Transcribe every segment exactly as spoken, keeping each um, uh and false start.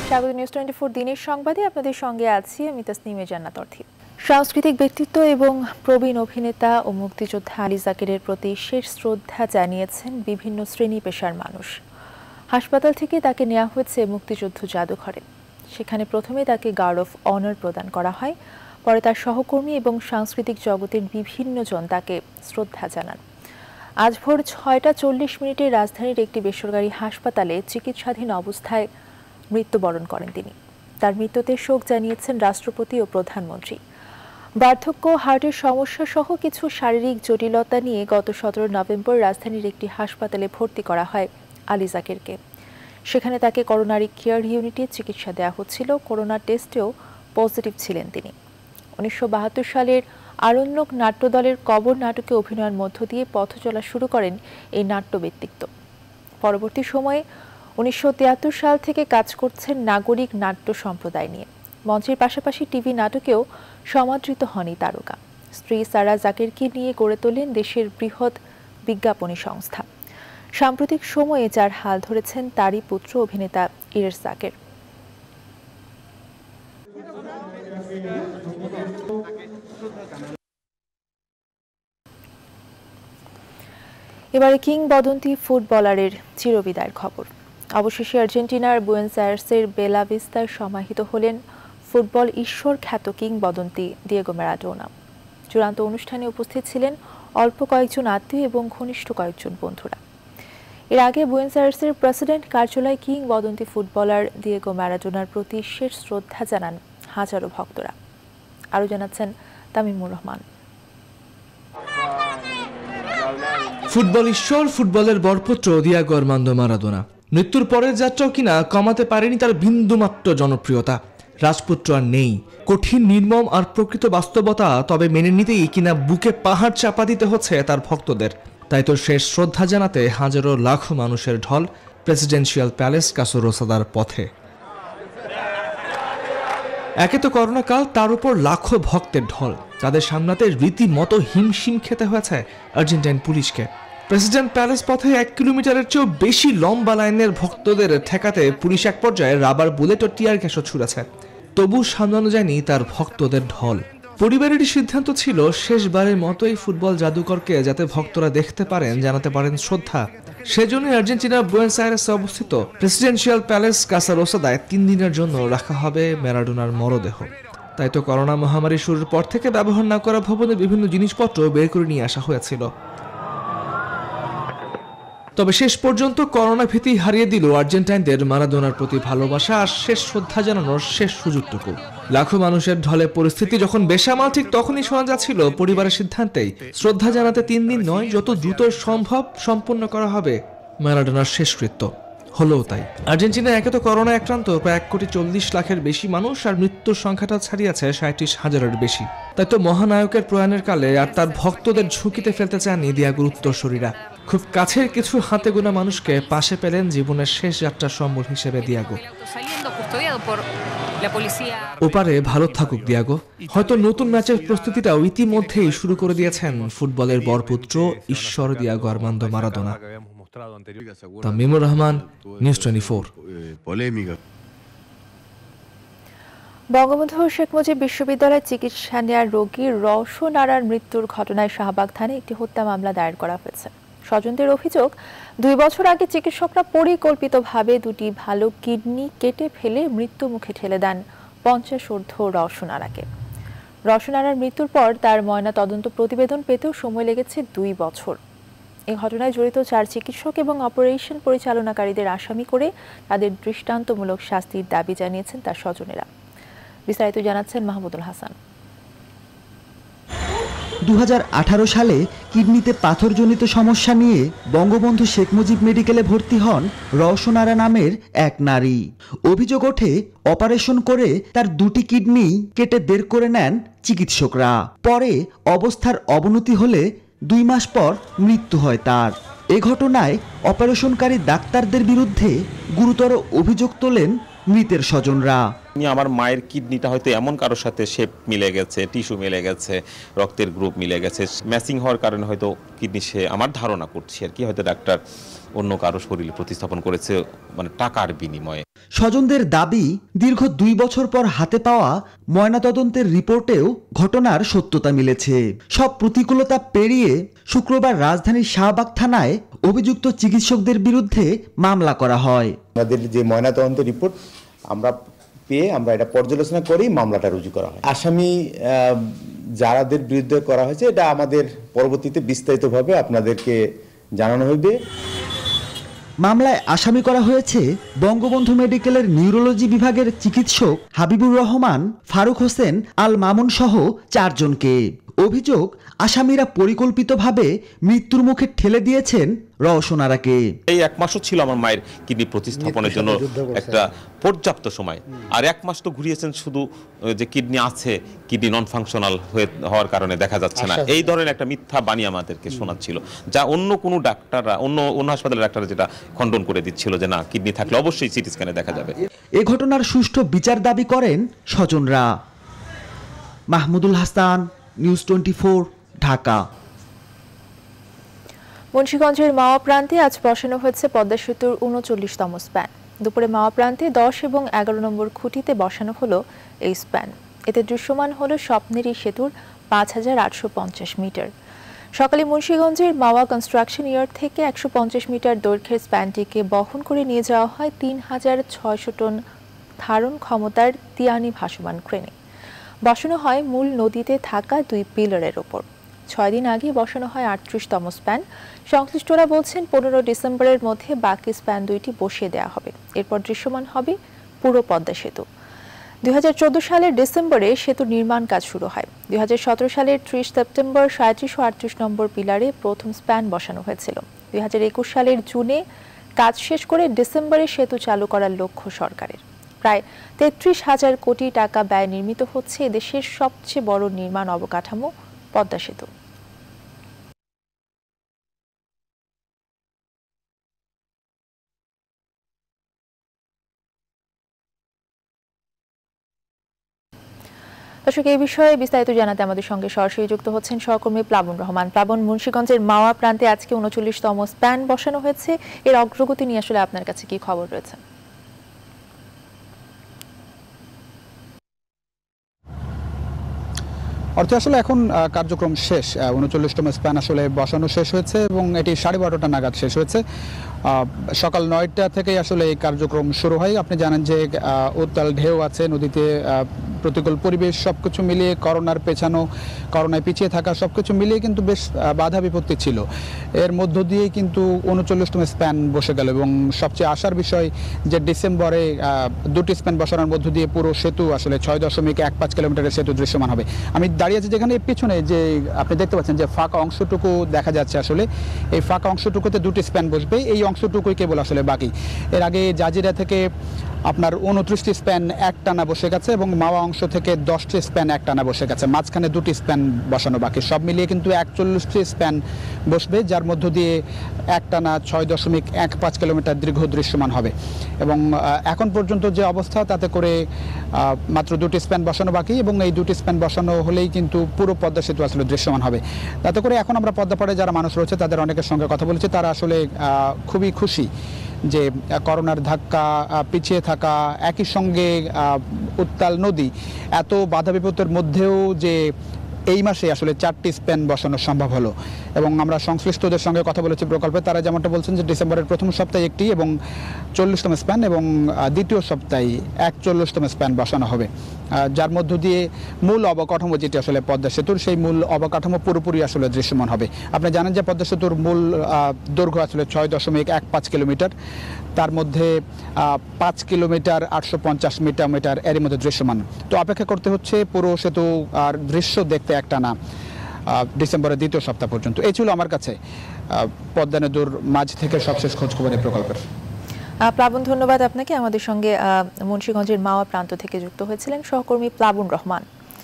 স্বাগত news twenty four দিনের সংবাদে আপনাদের সঙ্গে আছি আমি তাসনিমে জান্নাত অর্থী। সাংস্কৃতিক ব্যক্তিত্ব এবং প্রবীণ অভিনেতা ও মুক্তিযোদ্ধা আলী জাকেরের প্রতি শেষ শ্রদ্ধা জানিয়েছেন বিভিন্ন শ্রেণী পেশার মানুষ। হাসপাতাল থেকে তাকে নেওয়া হয়েছে মুক্তিযুদ্ধ জাদুঘরে। সেখানে প্রথমে তাকে গার্ড অফ অনার প্রদান করা হয়, পরে তার সহকর্মী এবং সাংস্কৃতিক জগতের বিভিন্ন জন তাকে শ্রদ্ধা জানান। আজ ভোর ছয়টা চল্লিশ মিনিটে রাজধানীর একটি বেসরকারি হাসপাতালে চিকিৎসাধীন অবস্থায় মৃত্যুবরণ করেন তিনি। তার মৃত্যুতে শোক জানিয়েছেন রাষ্ট্রপতি ও প্রধানমন্ত্রী। বার্ধক্য, হার্টের সমস্যা সহ কিছু শারীরিক জটিলতা নিয়ে গত সতেরো নভেম্বর রাজধানীর একটি হাসপাতালে ভর্তি করা হয় আলী জাকেরকে। সেখানে তাকে করোনারি কেয়ার ইউনিটে চিকিৎসা দেওয়া হচ্ছিল। করোনা টেস্টেও পজিটিভ ছিলেন তিনি। উনিশশো বাহাত্তর সালের আরণ্যক নাট্যদলের কবর নাটকে অভিনয়ের মধ্য দিয়ে পথ চলা শুরু করেন এই নাট্য ব্যক্তিত্ব। পরবর্তী সময়ে উনিশশো তিয়াত্তর সাল থেকে কাজ করছেন নাগরিক নাট্য সম্প্রদায় নিয়ে। মঞ্চের পাশাপাশি টিভি নাটকেও সমাদৃত হন এই তারকা। স্ত্রী সারা জাকেরকে নিয়ে গড়ে তোলেন দেশের বৃহৎ বিজ্ঞাপনী সংস্থা। সাম্প্রতিক সময়ে যার হাল ধরেছেন তারই পুত্র অভিনেতা ইরেশ জাকের। এবারে কিংবদন্তি ফুটবলারের চিরবিদায়ের খবর। অবশেষে আর্জেন্টিনার বুয়েনোস আয়ার্সের বেলা ভিস্তায় সমাহিত হলেন ফুটবল ঈশ্বর খ্যাত কিংবদন্তি দিয়েগো ম্যারাডোনা। চূড়ান্ত অনুষ্ঠানে উপস্থিত ছিলেন অল্প কয়েকজন আত্মীয় এবং ঘনিষ্ঠ কয়েকজন বন্ধুরা। এর আগে বুয়েনোস আয়ার্সের প্রেসিডেন্ট কার্যালয়ে কিংবদন্তি ফুটবলার দিয়েগো ম্যারাডোনার প্রতি শেষ শ্রদ্ধা জানান হাজারো ভক্তরা। আরও জানাচ্ছেন তামিমুর রহমান। ফুটবল ঈশ্বর, ফুটবলের বরপুত্র দিয়েগো আর্মান্দো মারাদোনা। মৃত্যুর পরের যাত্রাও কিনা কমাতে পারেনি তার বিন্দুমাত্র জনপ্রিয়তা। রাজপুত্র আর নেই, কঠিন, নির্মম আর প্রকৃত বাস্তবতা তবে মেনে নিতেই কিনা বুকে পাহাড় চাপা দিতে হচ্ছে তার ভক্তদের। তাই তো শেষ শ্রদ্ধা জানাতে হাজারো লাখো মানুষের ঢল প্রেসিডেন্সিয়াল প্যালেস কাসো রোসাদার পথে। একে তো করোনা কাল, তার উপর লাখো ভক্তের ঢল, যাদের সামলাতে রীতিমতো হিমশিম খেতে হয়েছে আর্জেন্টাইন পুলিশকে। প্রেসিডেন্ট প্যালেস পথে এক কিলোমিটারের চেয়েও বেশি লম্বা লাইনের ভক্তদের ঠেকাতে পুলিশ এক পর্যায়ে রাবার বুলেট ও টিয়ার গ্যাসও ছুড়েছে। তবু সামলানো যায়নি তার ভক্তদের ঢল। পরিবারেরই সিদ্ধান্ত ছিল শেষবারের মতোই ফুটবল জাদুকরকে যাতে ভক্তরা দেখতে পারেন, জানাতে পারেন শ্রদ্ধা। সেজন্যই আর্জেন্টিনার বুয়েনোস আয়ারেসে অবস্থিত প্রেসিডেন্সিয়াল প্যালেস কাসা রোসাদায় তিন দিনের জন্য রাখা হবে ম্যারাডোনার মরদেহ। তাই তো করোনা মহামারী শুরুর পর থেকে ব্যবহার না করা ভবনে বিভিন্ন জিনিসপত্র বের করে নিয়ে আসা হয়েছিল। তবে শেষ পর্যন্ত করোনা ভীতি হারিয়ে দিল আর্জেন্টাইনদের মারাদোনার প্রতি ভালোবাসা আর শেষ শ্রদ্ধা জানানোর শেষ সুযোগটুকু। লাখো মানুষের ঢলে পরিস্থিতি যখন বেসামাল, ঠিক তখনই শোনা যাচ্ছিল পরিবারের সিদ্ধান্তেই শ্রদ্ধা জানাতে তিন দিন নয়, যত দ্রুত সম্ভব সম্পন্ন করা হবে মারাদোনার শেষকৃত্য। হলো তাই। আর্জেন্টিনায় একে তো করোনা আক্রান্ত প্রায় এক কোটি চল্লিশ লাখের বেশি মানুষ, আর মৃত্যুর সংখ্যাটা ছাড়িয়েছে সাঁইত্রিশ হাজারের বেশি। তাই তো মহানায়কের প্রয়াণের কালে আর তার ভক্তদের ঝুঁকিতে ফেলতে চাননি দিয়েগোর উত্তরসূরিরা। খুব কাছের কিছু হাতে গোনা মানুষকে পাশে পেলেন জীবনের শেষ যাত্রার সম্বল হিসেবে দিয়েগো। ওপারে ভালো থাকুক দিয়েগো। হয়তো নতুন ম্যাচের প্রস্তুতিটাও ইতিমধ্যেই শুরু করে দিয়েছেন ফুটবলের বরপুত্র ঈশ্বর Diego Armando Maradona. Tamimur Rahman, news twenty four. Bangabandhu Sheikh Mujib বিশ্ববিদ্যালয়ে চিকিৎসা নেওয়ার রোগী রওশন আরার মৃত্যুর ঘটনায় শাহবাগ থানায় একটি হত্যা মামলা দায়ের করা হয়েছে। স্বজনদের অভিযোগ, দুই বছর আগে চিকিৎসকরা পরিকল্পিতভাবে দুটি ভালো কিডনি কেটে ফেলে মৃত্যু মুখে ঠেলে দেন পঞ্চাশ ঊর্ধ্ব রওশন আরাকে। রওশন আরার মৃত্যুর পর তার ময়না তদন্ত প্রতিবেদন পেতেও সময় লেগেছে দুই বছর। এই ঘটনায় জড়িত চার চিকিৎসক এবং অপারেশন পরিচালনাকারীদের আসামি করে তাদের দৃষ্টান্তমূলক শাস্তির দাবি জানিয়েছেন তার স্বজনেরা। বিস্তারিত জানাচ্ছেন মাহমুদুল হাসান। দু হাজার আঠারো সালে কিডনিতে পাথরজনিত সমস্যা নিয়ে বঙ্গবন্ধু শেখ মুজিব মেডিকেলে ভর্তি হন রওশন আরা নামের এক নারী। অভিযোগ ওঠে, অপারেশন করে তার দুটি কিডনি কেটে বের করে নেন চিকিৎসকরা। পরে অবস্থার অবনতি হলে দুই মাস পর মৃত্যু হয় তার। এ ঘটনায় অপারেশনকারী ডাক্তারদের বিরুদ্ধে গুরুতর অভিযোগ তোলেন মৃতের স্বজনরা। আমার মায়ের কিডনিটা হয়তো এমন কারোর সাথে শেপ মিলে গেছে, টিস্যু মিলে গেছে, রক্তের গ্রুপ মিলে গেছে, ম্যাচিং হওয়ার কারণে হয়তো কিডনি সে আমার ধারণা করছি আর কি হয়তো ডাক্তার অন্য কারো শরীরে প্রতিস্থাপন করেছে মানে টাকার বিনিময়ে। স্বজনদের দাবি, দীর্ঘ দুই বছর পর হাতে পাওয়া ময়নাতদন্তের রিপোর্টেও ঘটনার সত্যতা মিলেছে। সব প্রতিকূলতা পেরিয়ে শুক্রবার রাজধানীর শাহবাগ থানায় অভিযুক্ত চিকিৎসকদের বিরুদ্ধে মামলা করা হয়। আমাদের যে ময়নাতদন্তের রিপোর্ট আমরা পেয়ে আমরা এটা পর্যালোচনা করেই মামলাটা রুজু করা হয়। আসামি যারাদের বিরুদ্ধে করা হয়েছে এটা আমাদের পরবর্তীতে বিস্তারিতভাবে আপনাদেরকে জানানো হবে। মামলায় আসামি করা হয়েছে বঙ্গবন্ধু মেডিকেলের নিউরোলজি বিভাগের চিকিৎসক হাবিবুর রহমান, ফারুক হোসেন আল মামুন সহ চারজনকে। অভিযোগ, আসামিরা পরিকল্পিতভাবে মৃত্যুর মুখে ঠেলে দিয়েছেন রওশন আরাকে। এই এক মাসও ছিল আমার মায়ের কিডনি প্রতিস্থাপনের জন্য একটা পর্যাপ্ত সময়, আর এক মাস তো ঘুরিয়েছেন শুধু যে কিডনি আছে, কিডনি নন ফাংশনাল হওয়ার কারণে দেখা যাচ্ছে না, এই ধরনের একটা মিথ্যা বাণী আমাদেরকে শোনাচ্ছিল, যা অন্য কোনো ডাক্তাররা অন্য অন্য হাসপাতালের ডাক্তাররা যেটা খণ্ডন করে দিচ্ছিল যে না, কিডনি থাকলে অবশ্যই সিটি স্ক্যানে দেখা যাবে। এ ঘটনার সুষ্ঠু বিচার দাবি করেন স্বজনরা। Mahmudul Hasan, news twenty four, Dhaka. মুন্সিগঞ্জের মাওয়া প্রান্তে আজ বসানো হয়েছে পদ্মা সেতুর উনচল্লিশতম স্প্যান। দুপুরে মাওয়া প্রান্তে দশ এবং এগারো নম্বর খুঁটিতে বসানো হলো এই স্প্যান। এতে দৃশ্যমান হলো স্বপ্নেরই সেতুর পাঁচ হাজার আটশো পঞ্চাশ মিটার। সকালে মুন্সিগঞ্জের মাওয়া কনস্ট্রাকশন ইয়ার্ড থেকে একশো পঞ্চাশ মিটার দৈর্ঘ্যের স্প্যানটিকে বহন করে নিয়ে যাওয়া হয় তিন হাজার ছয়শো টন ধারণ ক্ষমতার তিয়ানি ভাসমান ক্রেনে। বসানো হয় মূল নদীতে থাকা দুই পিলারের ওপর। ছয় দিন আগে বসানো হয় আটত্রিশতম স্প্যান। সংশ্লিষ্টরা বলছেন পনেরো ডিসেম্বরের মধ্যে বাকি স্প্যান দুইটি বসিয়ে দেওয়া হবে। এরপর দৃশ্যমান হবে পুরো পদ্মা সেতু। দুই হাজার চোদ্দ সালের ডিসেম্বরে সেতু নির্মাণ কাজ শুরু হয়। দুই হাজার সতেরো সালের ত্রিশ সেপ্টেম্বর সাঁত্রিশ ও আটত্রিশ নম্বর পিলারে প্রথম স্প্যান বসানো হয়েছিল। দুই হাজার একুশ সালের জুনে কাজ শেষ করে ডিসেম্বরে সেতু চালু করার লক্ষ্য সরকারের। প্রায় তেত্রিশ হাজার কোটি টাকা ব্যয় নির্মিত হচ্ছে এদেশের সবচেয়ে বড় নির্মাণ অবকাঠামো পদ্মা সেতু। দর্শক, এই বিষয়ে বিস্তারিত জানাতে আমাদের সঙ্গে সরাসরি যুক্ত হচ্ছেন সহকর্মী প্লাবন রহমান। প্লাবন, মুন্সিগঞ্জের মাওয়া প্রান্তে আজকে উনচল্লিশতম স্প্যান বসানো হয়েছে, এর অগ্রগতি নিয়ে আসলে আপনার কাছে কি খবর রয়েছে? অর্থে আসলে এখন কার্যক্রম শেষ। উনচল্লিশতম স্প্যান আসলে বসানো শেষ হয়েছে এবং এটি সাড়ে বারোটা নাগাদ শেষ হয়েছে। সকাল নয়টা থেকেই আসলে এই কার্যক্রম শুরু হয়। আপনি জানেন যে উত্তাল ঢেউ আছে নদীতে, প্রতিকূল পরিবেশ সবকিছু মিলিয়ে, করোনার পেছানো, করোনায় পিছিয়ে থাকা সবকিছু মিলিয়ে কিন্তু বেশ বাধা বিপত্তি ছিল। এর মধ্য দিয়েই কিন্তু উনচল্লিশতম স্প্যান বসে গেল এবং সবচেয়ে আশার বিষয় যে ডিসেম্বরে দুটি স্প্যান বসানোর মধ্য দিয়ে পুরো সেতু আসলে ছয় দশমিক এক পাঁচ কিলোমিটারের সেতু দৃশ্যমান হবে। আমি দাঁড়িয়ে আছি যেখানে পেছনে যে আপনি দেখতে পাচ্ছেন যে ফাঁকা অংশটুকু দেখা যাচ্ছে, আসলে এই ফাঁকা অংশটুকুতে দুটি স্প্যান বসবে, এই অংশটুকুই কেবল আসলে বাকি। এর আগে জাজিরা থেকে আপনার উনত্রিশটি স্প্যান এক টানা বসে গেছে এবং মাওয়া অংশ থেকে দশটি স্প্যান এক টানা বসে গেছে, মাঝখানে দুটি স্প্যান বসানো বাকি। সব মিলিয়ে কিন্তু একচল্লিশটি স্প্যান বসবে, যার মধ্য দিয়ে এক টানা ছয় দশমিক এক পাঁচ কিলোমিটার দীর্ঘ দৃশ্যমান হবে। এবং এখন পর্যন্ত যে অবস্থা তাতে করে মাত্র দুটি স্প্যান বসানো বাকি এবং এই দুটি স্প্যান বসানো হলেই কিন্তু পুরো পদ্মা সেতু আসলে দৃশ্যমান হবে। তাতে করে এখন আমরা পদ্মাপাড়ে যারা মানুষ রয়েছে তাদের অনেকের সঙ্গে কথা বলেছি, তারা আসলে খুবই খুশি যে করোনার ধাক্কা, পিছিয়ে থাকা, একই সঙ্গে উত্তাল নদী, এত বাধা বিপত্তির মধ্যেও যে এই মাসে আসলে চারটি স্প্যান বসানো সম্ভব হলো। এবং আমরা সংশ্লিষ্টদের সঙ্গে কথা বলেছি প্রকল্পে, তারা যেমনটা বলছেন যে ডিসেম্বরের প্রথম সপ্তাহে একটি এবং চল্লিশতম স্প্যান এবং দ্বিতীয় সপ্তাহে একচল্লিশতম স্প্যান বসানো হবে, যার মধ্য দিয়ে মূল অবকাঠামো যেটি আসলে পদ্মা সেতুর, সেই মূল অবকাঠামো পুরোপুরি আসলে দৃশ্যমান হবে। আপনি জানেন যে পদ্মা সেতুর মূল দৈর্ঘ্য আসলে ছয় দশমিক এক পাঁচ কিলোমিটার, তার মধ্যে পাঁচ কিলোমিটার আটশো পঞ্চাশ মিটার মিটার এর মধ্যে দৃশ্যমান। তো অপেক্ষা করতে হচ্ছে পুরো সেতু আর দৃশ্য দেখতে একটা না ডিসেম্বরের দ্বিতীয় সপ্তাহ পর্যন্ত। এই ছিল আমার কাছে পদ্মা নদীর মাঝ থেকে সবশেষ খোঁজখবরের প্রকল্পের। প্লাবন, ধন্যবাদ আপনাকে। আমাদের সঙ্গে মুন্সিগঞ্জের মাওয়া প্রান্ত থেকে যুক্ত হয়েছিলেন সহকর্মী প্লাবন রহমান।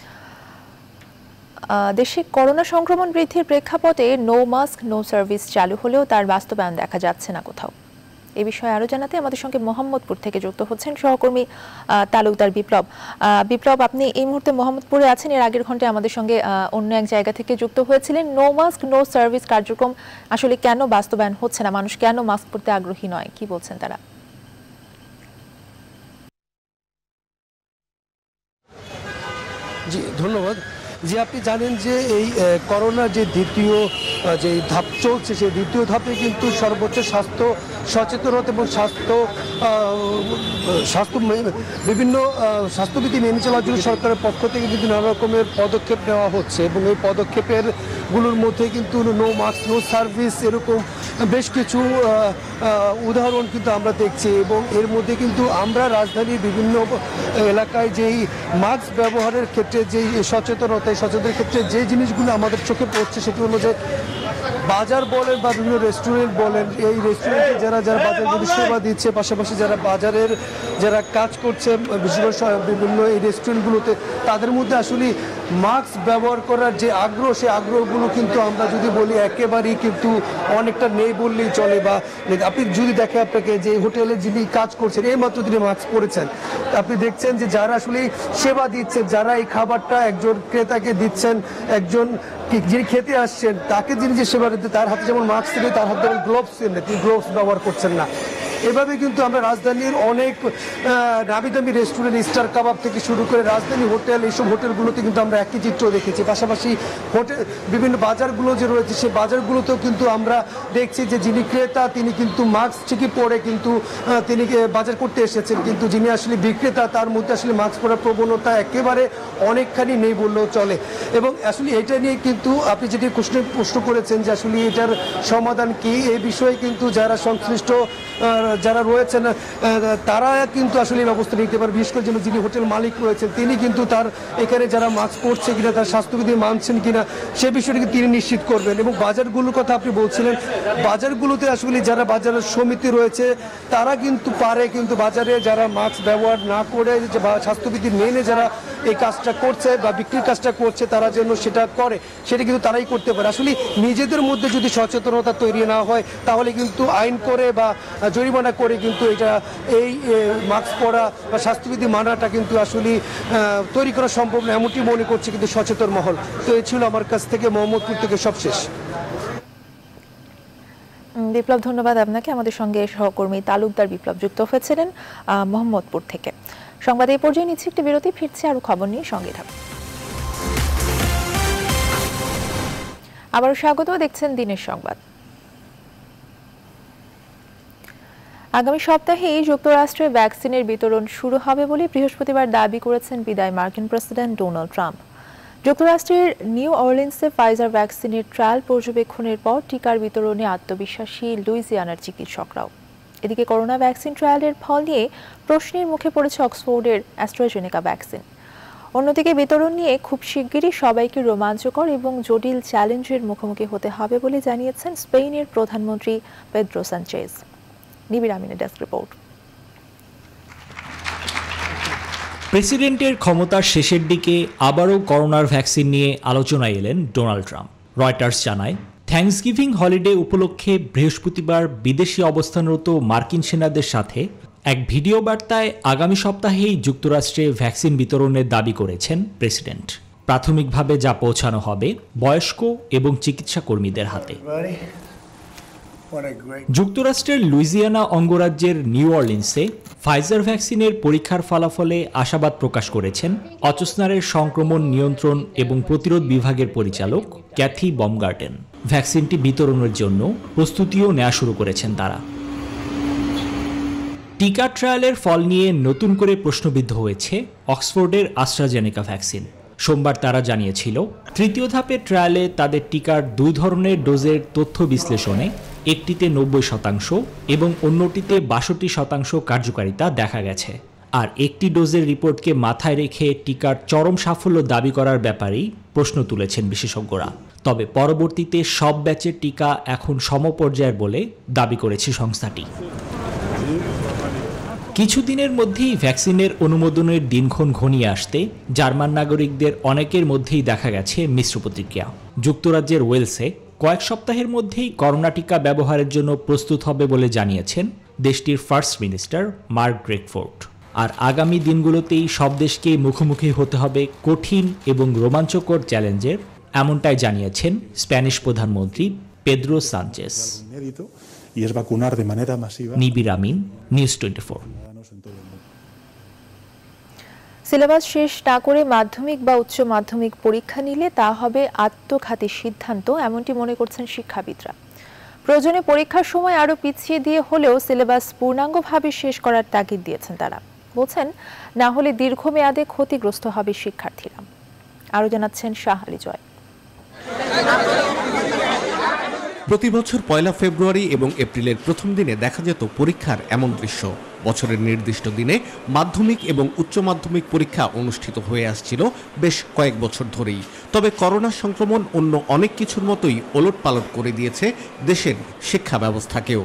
দেশে করোনা সংক্রমণ বৃদ্ধির প্রেক্ষাপটে নো মাস্ক নো সার্ভিস চালু হলেও তার বাস্তবায়ন দেখা যাচ্ছে না কোথাও। এই বিষয়ে আরো জানাতে আমাদের সঙ্গে মোহাম্মদপুর থেকে যুক্ত হচ্ছেন সহকর্মী তালুকদার বিপ্লব। বিপ্লব, আপনি এই মুহূর্তে মোহাম্মদপুরে আছেন, এর আগের ঘন্টায় আমাদের সঙ্গে অন্য এক জায়গা থেকে যুক্ত হয়েছিলেন। নো মাস্ক নো সার্ভিস কার্যক্রম আসলে কেন বাস্তবায়ন হচ্ছে না, মানুষ কেন মাস্ক পরতে আগ্রহী নয়, কি বলছেন তারা? জি ধন্যবাদ। যে আপনি জানেন যে এই করোনার যে দ্বিতীয় যে ধাপ চলছে, সেই দ্বিতীয় ধাপে কিন্তু সর্বোচ্চ স্বাস্থ্য সচেতনতা এবং স্বাস্থ্য স্বাস্থ্য বিভিন্ন স্বাস্থ্যবিধি মেনে চলার জন্য সরকারের পক্ষ থেকে কিন্তু নানা রকমের পদক্ষেপ নেওয়া হচ্ছে এবং এই পদক্ষেপের গুলোর মধ্যে কিন্তু নো মাস্ক নো সার্ভিস এরকম বেশ কিছু উদাহরণ কিন্তু আমরা দেখছি। এবং এর মধ্যে কিন্তু আমরা রাজধানীর বিভিন্ন এলাকায় যেই মাস্ক ব্যবহারের ক্ষেত্রে যেই সচেতনতা, সচেতনের ক্ষেত্রে যে জিনিসগুলো আমাদের চোখে পড়ছে সেটি হলো যে বাজার বলেন বা বিভিন্ন রেস্টুরেন্ট বলেন, এই রেস্টুরেন্টে যারা যারা বাজারগুলি সেবা দিচ্ছে, পাশাপাশি যারা বাজারের যারা কাজ করছে বিশেষ করে বিভিন্ন এই রেস্টুরেন্টগুলোতে, তাদের মধ্যে আসলে মাস্ক ব্যবহার করার যে আগ্রহ, সেই আগ্রহগুলো কিন্তু আমরা যদি বলি একেবারেই কিন্তু অনেকটা নেই বললেই চলে। বা আপনি যদি দেখে আপনাকে যে হোটেলে যিনি কাজ করছেন এই মাত্র তিনি মাস্ক পরেছেন, আপনি দেখছেন যে যারা আসলে সেবা দিচ্ছেন, যারা এই খাবারটা একজন ক্রেতাকে দিচ্ছেন, একজন যিনি খেতে আসছেন তাকে যিনি যে সেবা দিতে, তার হাতে যেমন মাস্ক নেই, তার হাতে যেমন গ্লোভস নেই, তিনি গ্লোভস ব্যবহার করছেন না। এভাবে কিন্তু আমরা রাজধানীর অনেক নামি দামি রেস্টুরেন্ট, স্টার কাবাব থেকে শুরু করে রাজধানী হোটেল, এইসব হোটেলগুলোতে কিন্তু আমরা একই চিত্র দেখেছি। পাশাপাশি হোটেল বিভিন্ন বাজারগুলো যে রয়েছে সেই বাজারগুলোতেও কিন্তু আমরা দেখছি যে যিনি ক্রেতা তিনি কিন্তু মাস্ক ঠিকই পরে কিন্তু তিনি বাজার করতে এসেছেন, কিন্তু যিনি আসলে বিক্রেতা তার মধ্যে আসলে মাস্ক পরার প্রবণতা একেবারে অনেকখানি নেই বললেও চলে। এবং আসলে এটা নিয়ে কিন্তু আপনি যেটি প্রশ্ন প্রশ্ন করেছেন যে আসলে এটার সমাধান কি, এই বিষয়ে কিন্তু যারা সংশ্লিষ্ট যারা রয়েছেন তারা কিন্তু আসলে এই ব্যবস্থা নিতে পারে। বিশেষ করে যিনি হোটেল মালিক রয়েছেন তিনি কিন্তু তার এখানে যারা মাস্ক পরছে কিনা, তার স্বাস্থ্যবিধি মানছেন কিনা সে বিষয়টিকে তিনি নিশ্চিত করবেন। এবং বাজারগুলোর কথা আপনি বলছিলেন, বাজারগুলোতে আসলে যারা বাজারের সমিতি রয়েছে তারা কিন্তু পারে কিন্তু বাজারে যারা মাস্ক ব্যবহার না করে স্বাস্থ্যবিধি মেনে যারা এই কাজটা করছে বা বিক্রির কাজটা করছে তারা যেন সেটা করে, সেটা কিন্তু তারাই করতে পারে। আসলে নিজেদের মধ্যে যদি সচেতনতা তৈরি না হয় তাহলে কিন্তু আইন করে বা জরিমানা করে কিন্তু এটা এই মাস্ক পরা বা স্বাস্থ্যবিধি মানাটা কিন্তু আসলে তৈরি করা সম্ভব না, এমনটি মনে করছে কিন্তু সচেতন মহল। তো এই ছিল আমার কাছ থেকে মোহাম্মদপুর থেকে সবশেষ। বিপ্লব, ধন্যবাদ আপনাকে। আমাদের সঙ্গে সহকর্মী তালুকদার বিপ্লব যুক্ত হয়েছিলেন মোহাম্মদপুর থেকে। সংবাদ এই পর্যায়ে নিচ্ছে একটি বিরতি, ফিরছে আরো খবর নিয়ে, সঙ্গে থাকুন। আবারও স্বাগত, দেখছেন দিনের সংবাদ। আগামী সপ্তাহে যুক্তরাষ্ট্রে ভ্যাকসিনের বিতরণ শুরু হবে বলে বৃহস্পতিবার দাবি করেছেন বিদায়ী মার্কিন প্রেসিডেন্ট ডোনাল্ড ট্রাম্প। যুক্তরাষ্ট্রের নিউ অরলিন্সে ফাইজার ভ্যাকসিনের ট্রায়াল পর্যবেক্ষণের পর টিকার বিতরণে আত্মবিশ্বাসী লুইজিয়ানার চিকিৎসকরাও। এদিকে করোনা ভ্যাকসিন ট্রায়ালের ফল নিয়ে প্রশ্নের মুখে পড়েছে অক্সফোর্ডের অ্যাস্ট্রাজেনেকা ভ্যাকসিন। অন্যদিকে বিতরণ নিয়ে খুব শিগগিরই সবাইকে রোমাঞ্চকর এবং জটিল চ্যালেঞ্জের মুখোমুখি হতে হবে বলে জানিয়েছেন স্পেনের প্রধানমন্ত্রী পেদ্রো সানচেজ। নিবিড় আমিনের ডেস্ক রিপোর্ট। প্রেসিডেন্টের ক্ষমতার শেষের দিকে আবারও করোনার ভ্যাকসিন নিয়ে আলোচনায় এলেন ডোনাল্ড ট্রাম্প। রয়টার্স জানায়, থ্যাঙ্কসগিভিং হলিডে উপলক্ষে বৃহস্পতিবার বিদেশি অবস্থানরত মার্কিন সেনাদের সাথে এক ভিডিও বার্তায় আগামী সপ্তাহেই যুক্তরাষ্ট্রে ভ্যাকসিন বিতরণের দাবি করেছেন প্রেসিডেন্ট। প্রাথমিকভাবে যা পৌঁছানো হবে বয়স্ক এবং চিকিৎসা কর্মীদের হাতে। যুক্তরাষ্ট্রের লুইজিয়ানা অঙ্গরাজ্যের নিউ অরলিন্সে ফাইজার ভ্যাকসিনের পরীক্ষার ফলাফলে আশাবাদ প্রকাশ করেছেন অচস্নারের সংক্রমণ নিয়ন্ত্রণ এবং প্রতিরোধ বিভাগের পরিচালক ক্যাথি বমগার্টেন। ভ্যাকসিনটি বিতরণের জন্য প্রস্তুতিও নেওয়া শুরু করেছেন তারা। টিকা ট্রায়ালের ফল নিয়ে নতুন করে প্রশ্নবিদ্ধ হয়েছে অক্সফোর্ডের অ্যাস্ট্রাজেনেকা ভ্যাকসিন। সোমবার তারা জানিয়েছিল, তৃতীয় ধাপের ট্রায়ালে তাদের টিকার দুই ধরনের ডোজের তথ্য বিশ্লেষণে একটিতে নব্বই শতাংশ এবং অন্যটিতে বাষট্টি শতাংশ কার্যকারিতা দেখা গেছে। আর একটি ডোজের রিপোর্টকে মাথায় রেখে টিকার চরম সাফল্য দাবি করার ব্যাপারেই প্রশ্ন তুলেছেন বিশেষজ্ঞরা। তবে পরবর্তীতে সব ব্যাচের টিকা এখন সমপর্যায়ের বলে দাবি করেছে সংস্থাটি। কিছুদিনের মধ্যেই ভ্যাকসিনের অনুমোদনের দিনক্ষণ ঘনিয়ে আসতে জার্মান নাগরিকদের অনেকের মধ্যেই দেখা গেছে মিশ্র প্রতিক্রিয়া। যুক্তরাজ্যের ওয়েলসে কয়েক সপ্তাহের মধ্যেই করোনা টিকা ব্যবহারের জন্য প্রস্তুত হবে বলে জানিয়েছেন দেশটির ফার্স্ট মিনিস্টার মার্ক ড্রেকফোর্ড। আর আগামী দিনগুলোতেই সব দেশকে মুখোমুখি হতে হবে কঠিন এবং রোমাঞ্চকর চ্যালেঞ্জের, এমনটাই জানিয়েছেন স্প্যানিশ প্রধানমন্ত্রী Pedro Sanchez. Nibir Amin, news twenty four. Syllabus শেষ না করে মাধ্যমিক বা উচ্চ মাধ্যমিক পরীক্ষা নিলে তা হবে আত্মঘাতী সিদ্ধান্ত, এমনটি মনে করছেন শিক্ষাবিদরা। প্রয়োজনে পরীক্ষার সময় আরও পিছিয়ে দিয়ে হলেও সিলেবাস পূর্ণাঙ্গভাবে শেষ করার তাগিদ দিয়েছেন তারা। বলছেন, না হলে দীর্ঘমেয়াদে ক্ষতিগ্রস্ত হবে শিক্ষার্থীরা। আরও জানাচ্ছেন শাহ আলী জয়। প্রতি বছর পয়লা ফেব্রুয়ারি এবং এপ্রিলের প্রথম দিনে দেখা যেত পরীক্ষার এমন দৃশ্য। বছরের নির্দিষ্ট দিনে মাধ্যমিক এবং উচ্চ মাধ্যমিক পরীক্ষা অনুষ্ঠিত হয়ে আসছিল বেশ কয়েক বছর ধরেই। তবে করোনা সংক্রমণ অন্য অনেক কিছুর মতোই ওলটপালট করে দিয়েছে দেশের শিক্ষা ব্যবস্থাকেও।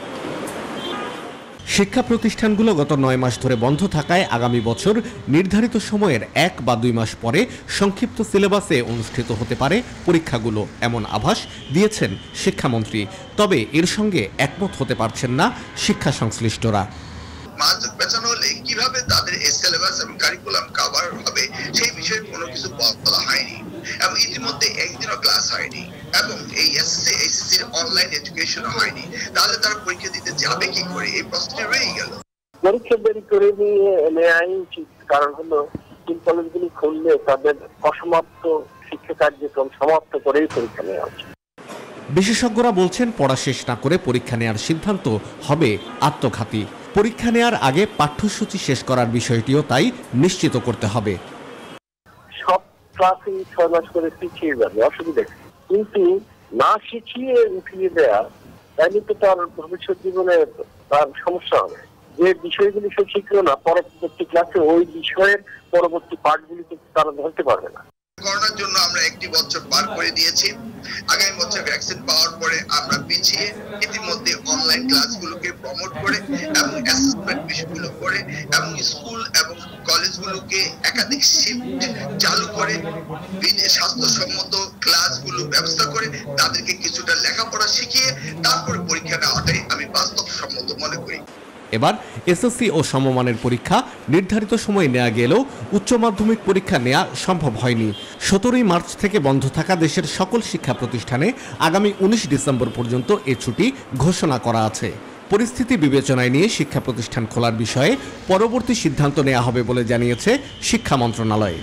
শিক্ষা প্রতিষ্ঠানগুলো গত নয় মাস ধরে বন্ধ থাকায় আগামী বছর নির্ধারিত সময়ের এক বা দুই মাস পরে সংক্ষিপ্ত সিলেবাসে অনুষ্ঠিত হতে পারে পরীক্ষাগুলো, এমন আভাস দিয়েছেন শিক্ষামন্ত্রী। তবে এর সঙ্গে একমত হতে পারছেন না শিক্ষা সংশ্লিষ্টরা। মাঝে পেছানো হলে কিভাবে তাদের এই সিলেবাস এবং কারিকুলাম কভার হবে সেই বিষয়ে কোনো কিছু বলা হয়নি, এবং ইতিমধ্যে একদিনও ক্লাস হয়নি, এবং এই এসএসসি এইচএসসির অনলাইন এডুকেশন হয়নি। তাহলে তারা পরীক্ষা দিতে যাবে কি করে, এই প্রশ্নটি রয়ে গেল। পরীক্ষা দেরি করে নিয়ে নেওয়াই উচিত, কারণ হলো স্কুল কলেজগুলি খুললে তাদের অসমাপ্ত শিক্ষা কার্যক্রম সমাপ্ত করেই পরীক্ষা নেওয়া উচিত। বিশেষজ্ঞরা বলছেন, পড়া শেষ না করে পরীক্ষা নেওয়ার সিদ্ধান্ত হবে আত্মঘাতী। পরীক্ষা নেওয়ার আগে পাঠ্যসূচি শেষ করার বিষয়টিও তাই নিশ্চিত করতে হবে। সব ক্লাসে ছয় মাস করে শিখিয়ে যাবে, অসুবিধা, কিন্তু না শিখিয়ে উঠিয়ে দেয়া তাইলে তো তার ভবিষ্যৎ জীবনে তার সমস্যা হবে। যে বিষয়গুলি সে শিখলো না, পরবর্তী ক্লাসে ওই বিষয়ের পরবর্তী পাঠগুলি তারা ধরতে পারবে না। করোনার জন্য আমরা একটি বছর পার করে দিয়েছি, আগামী বছর ভ্যাকসিন পাওয়ার পরে আমরা পিছিয়ে ইতিমধ্যে অনলাইন ক্লাসগুলোকে প্রমোট করে এবং অ্যাসেসমেন্ট বিষয়গুলো করে এবং স্কুল এবং কলেজগুলোকে একাধিক শিফট চালু করে স্বাস্থ্যসম্মত ক্লাসগুলো ব্যবস্থা করে তাদেরকে কিছুটা লেখাপড়া শিখিয়ে তারপরে পরীক্ষা নেওয়াটাই আমি বাস্তবসম্মত মনে করি। এবার এসএসসি ও সমমানের পরীক্ষা নির্ধারিত সময়ে নেওয়া গেলেও উচ্চ মাধ্যমিক পরীক্ষা নেওয়া সম্ভব হয়নি। সতেরোই মার্চ থেকে বন্ধ থাকা দেশের সকল শিক্ষা প্রতিষ্ঠানে আগামী উনিশ ডিসেম্বর পর্যন্ত এ ছুটি ঘোষণা করা আছে। পরিস্থিতি বিবেচনায় নিয়ে শিক্ষা প্রতিষ্ঠান খোলার বিষয়ে পরবর্তী সিদ্ধান্ত নেওয়া হবে বলে জানিয়েছে শিক্ষা মন্ত্রণালয়।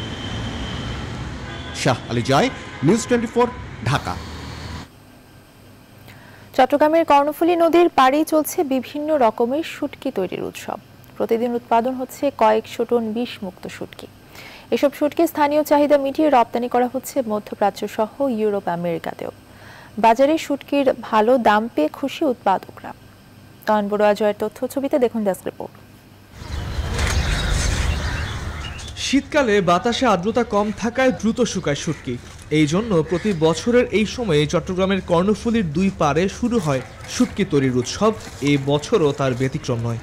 Shah Ali Joy, news twenty four, Dhaka. চট্টগ্রামের কর্ণফুলী নদীর পাড়েই চলছে বিভিন্ন রকমের শুটকি তৈরির উৎসব। প্রতিদিন উৎপাদন হচ্ছে কয়েকশো টন বিষ মুক্ত শুটকি। এসব শুটকি স্থানীয় চাহিদা মিটিয়ে রপ্তানি করা হচ্ছে মধ্যপ্রাচ্য সহ ইউরোপ আমেরিকাতেও। বাজারে শুটকির ভালো দাম পেয়ে খুশি উৎপাদকরা। তয়ন বড়ুয়া জয়ের তথ্য ছবিতে দেখুন ডেস্ক রিপোর্ট। শীতকালে বাতাসে আর্দ্রতা কম থাকায় দ্রুত শুকায় শুটকি। এই জন্য প্রতি বছরের এই সময়ে চট্টগ্রামের কর্ণফুলীর দুই পাড়ে শুরু হয় শুটকি তৈরির উৎসব। এই বছরও তার ব্যতিক্রম নয়।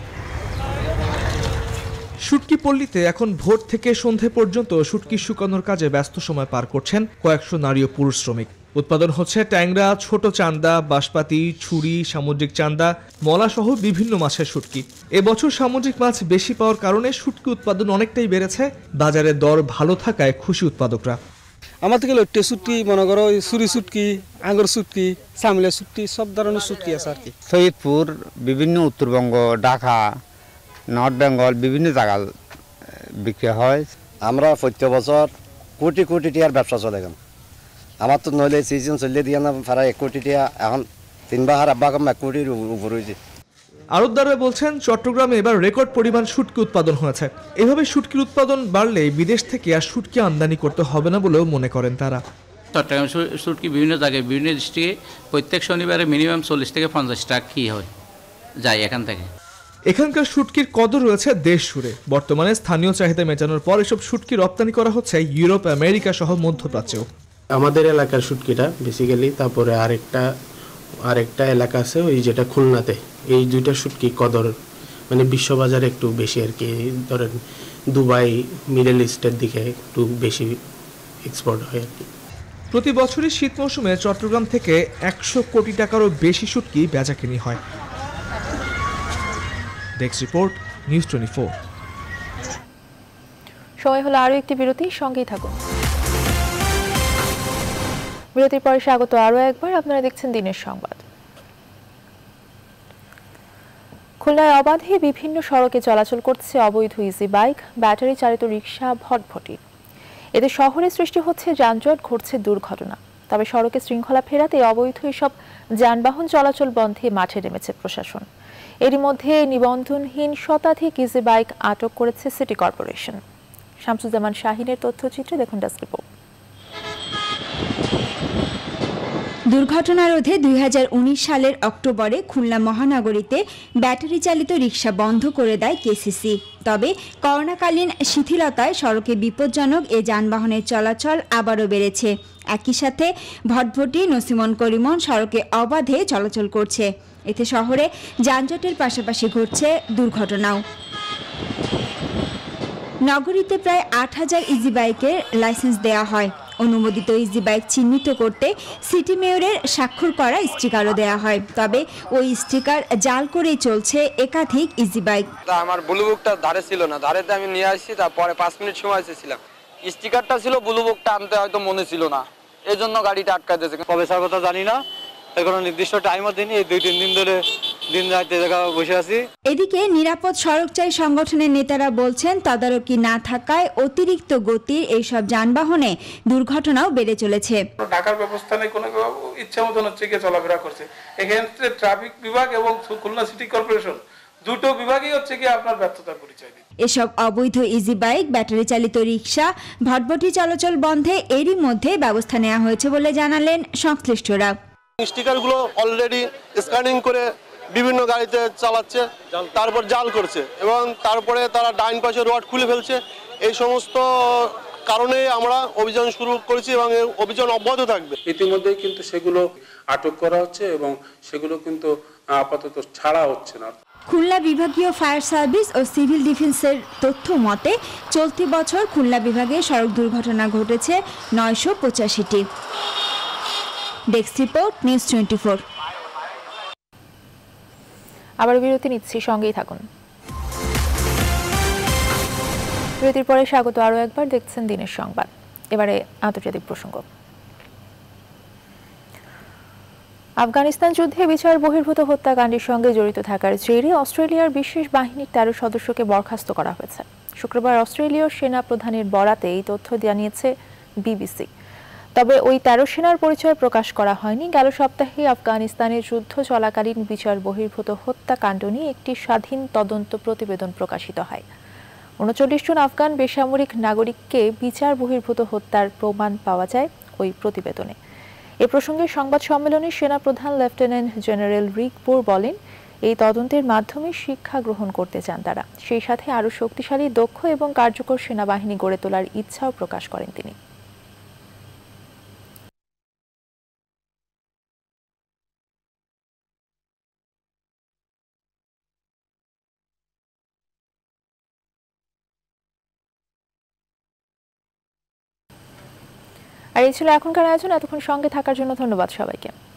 শুটকি পল্লীতে এখন ভোর থেকে সন্ধে পর্যন্ত শুটকি শুকানোর কাজে ব্যস্ত সময় পার করছেন কয়েকশো নারী ও পুরুষ শ্রমিক। উৎপাদন হচ্ছে ট্যাংরা, ছোট চান্দা, বাঁশপাতি, ছুরি, সামুদ্রিক চান্দা, মলা সহ বিভিন্ন মাছের শুটকি। এবছর সামুদ্রিক মাছ বেশি পাওয়ার কারণে শুটকি উৎপাদন অনেকটাই বেড়েছে। বাজারে দর ভালো থাকায় খুশি উৎপাদকরা। আমার থেকে লট্টে শুটকি, মনে করো সুরি শুটকি, আঙুর শুটকি, চামড়া শুটকি, সব ধরনের শুটকি আছে আর কি। সৈয়দপুর, বিভিন্ন উত্তরবঙ্গ, ঢাকা, নর্থ বেঙ্গল, বিভিন্ন জায়গায় বিক্রি হয়। আমরা প্রত্যেক বছর কোটি কোটি টিয়ার ব্যবসা চলে গেল। আমার তো নইলে সিজন চলিয়ে দিয়ে না প্রায় এক কোটি টিয়া, এখন তিনবার আব্বা কম এক কোটির উপর হয়েছে। আড়তদাররা বলছেন, চট্টগ্রামে এবার রেকর্ড পরিমাণ শুটকি উৎপাদন হয়েছে। এভাবে শুটকির উৎপাদন বাড়লে বিদেশ থেকে আর শুটকি আমদানি করতে হবে না বলেও মনে করেন তারা। চট্টগ্রাম শুটকি বিভিন্ন জায়গায় বিভিন্ন ডিস্ট্রিক্টে প্রত্যেক শনিবারে মিনিমাম চল্লিশ থেকে পঞ্চাশ টাকা কি হয় যায় এখান থেকে। এখানকার শুটকির কদর রয়েছে দেশ জুড়ে। বর্তমানে স্থানীয় চাহিদা মেটানোর পর এসব শুটকি রপ্তানি করা হচ্ছে ইউরোপ, আমেরিকা সহ মধ্যপ্রাচ্যেও। আমাদের এলাকার শুটকিটা বেসিক্যালি, তারপরে আরেকটা আরেকটা এলাকা আছে ওই যেটা খুলনাতে, এই দুইটা শুটকি কদর মানে বিশ্ববাজারে একটু বেশি আর কি। ধরেন দুবাই, মিডল ইস্টের দিকে একটু বেশি এক্সপোর্ট হয় আর কি। প্রতি বছরই শীত মৌসুমে চট্টগ্রাম থেকে একশো কোটি টাকারও বেশি শুটকি বেচাকেনি হয়। Desk report, news twenty four. সময় হলো আরও একটি বিরতি, সঙ্গেই থাকুন। বিরতির পরে স্বাগত আরও একবার, আপনারা দেখছেন দিনের সংবাদ। খুলনায় অবাধে বিভিন্ন সড়কে চলাচল করছে অবৈধ ইজি বাইক, ব্যাটারি চালিত রিকশা, ভটভটি। এতে শহরে সৃষ্টি হচ্ছে যানজট, ঘটছে দুর্ঘটনা। তবে সড়কে শৃঙ্খলা ফেরাতে অবৈধ এসব যানবাহন চলাচল বন্ধে মাঠে নেমেছে প্রশাসন। এরই মধ্যে নিবন্ধনহীন শতাধিক ইজি বাইক আটক করেছে সিটি কর্পোরেশন। শামসুজ্জামান শাহিনের তথ্যচিত্রে দেখুন ডেস্ক রিপোর্ট। দুর্ঘটনা রোধে দুই হাজার উনিশ সালের অক্টোবরে খুলনা মহানগরীতে ব্যাটারি চালিত রিকশা বন্ধ করে দেয় কেসিসি। তবে করোনাকালীন শিথিলতায় সড়কে বিপজ্জনক এ যানবাহনের চলাচল আবারও বেড়েছে। একই সাথে ভটভটি, নসিমন করিমন সড়কে অবাধে চলাচল করছে। এতে শহরে যানজটের পাশাপাশি ঘটছে দুর্ঘটনাও। নগরীতে প্রায় আট হাজার ইজি বাইকের লাইসেন্স দেওয়া হয়। অনুমোদিত ইজি বাইক চিহ্নিত করতে সিটি মেয়রের স্বাক্ষর করা স্টিকারও দেওয়া হয়। তবে ওই স্টিকার জাল করেই চলছে একাধিক ইজি বাইক। আমার ব্লু বুকটা ধারে ছিল না, ধারেতে আমি নিয়ে আসছি, তারপরে পাঁচ মিনিট সময় এসেছিলাম, স্টিকারটা ছিল, ব্লু বুকটা আনতে হয়তো মনে ছিল না, এই জন্য গাড়িটা আটকা দিয়েছে। কবে ছাড়ার কথা জানি না, কোনো নির্দিষ্ট টাইমও দিনই, এই দুই তিন দিন ধরে দিন রাত বসে আছি। এদিকে নিরাপদ সড়ক চাই সংগঠনের নেতারা বলছেন, তদারকি না থাকায় অতিরিক্ত গতির এইসব যানবাহনে দুর্ঘটনাও বেড়ে চলেছে। ঢাকার ব্যবস্থা নেই, কোনো ইচ্ছা মতন হচ্ছে গিয়ে চলাফেরা করছে। এক্ষেত্রে ট্রাফিক বিভাগ এবং খুলনা সিটি কর্পোরেশন দুটো বিভাগই হচ্ছে গিয়ে আপনার ব্যর্থতার পরিচয় দিচ্ছে। এসব অবৈধ ইজি বাইক, ব্যাটারি চালিত রিকশা, ভটভটি চলাচল বন্ধে এরই মধ্যে ব্যবস্থা নেওয়া হয়েছে বলে জানালেন সংশ্লিষ্টরা। স্টিকারগুলো অলরেডি স্ক্যানিং করে বিভিন্ন গাড়িতে চালাচ্ছে, তারপর জাল করছে এবং তারপরে তারা ডাইন পাশে রড খুলে ফেলছে। এই সমস্ত কারণে আমরা অভিযান শুরু করেছি এবং এই অভিযান অব্যাহত থাকবে। ইতিমধ্যেই কিন্তু সেগুলো আটক করা হচ্ছে এবং সেগুলো কিন্তু আপাতত ছাড়া হচ্ছে না। খুলনা বিভাগীয় ফায়ার সার্ভিস ও সিভিল ডিফেন্সের তথ্য মতে চলতি বছর খুলনা বিভাগে সড়ক দুর্ঘটনা ঘটেছে নয়শো পঁচাশিটি। Desk report, news twenty four. আবার বিরতি নিচ্ছি, সঙ্গেই থাকুন। বিরতির পরে স্বাগত আরও একবার, দেখছেন দিনের সংবাদ। এবারে আন্তর্জাতিক প্রসঙ্গ। আফগানিস্তান যুদ্ধে বিচার বহির্ভূত হত্যাকাণ্ডের সঙ্গে জড়িত থাকার জেরে অস্ট্রেলিয়ার বিশেষ বাহিনীর তেরো সদস্যকে বরখাস্ত করা হয়েছে। শুক্রবার অস্ট্রেলীয় সেনা প্রধানের বরাতে এই তথ্য জানিয়েছে বিবিসি। তবে ওই তেরো সেনার পরিচয় প্রকাশ করা হয়নি। গেল সপ্তাহে আফগানিস্তানের যুদ্ধ চলাকালীন বিচার বহির্ভূত হত্যাকাণ্ড নিয়ে একটি স্বাধীন তদন্ত প্রতিবেদন প্রকাশিত হয়। উনচল্লিশ জন আফগান বেসামরিক নাগরিককে বিচার বহির্ভূত হত্যার প্রমাণ পাওয়া যায় ওই প্রতিবেদনে। এ প্রসঙ্গে সংবাদ সম্মেলনে সেনাপ্রধান লেফটেন্যান্ট জেনারেল রিক বোর বলেন, এই তদন্তের মাধ্যমে শিক্ষা গ্রহণ করতে চান তারা। সেই সাথে আরও শক্তিশালী, দক্ষ এবং কার্যকর সেনাবাহিনী গড়ে তোলার ইচ্ছাও প্রকাশ করেন তিনি। আর এই ছিল এখনকার আয়োজন। এতক্ষণ সঙ্গে থাকার জন্য ধন্যবাদ সবাইকে।